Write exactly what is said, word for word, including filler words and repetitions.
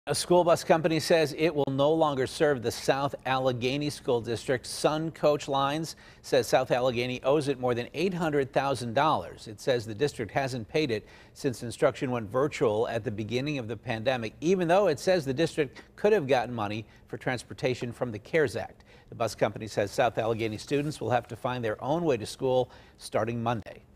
A school bus company says it will no longer serve the South Allegheny School District. Sun Coach Lines says South Allegheny owes it more than eight hundred thousand dollars. It says the district hasn't paid it since instruction went virtual at the beginning of the pandemic, even though it says the district could have gotten money for transportation from the CARES Act. The bus company says South Allegheny students will have to find their own way to school starting Monday.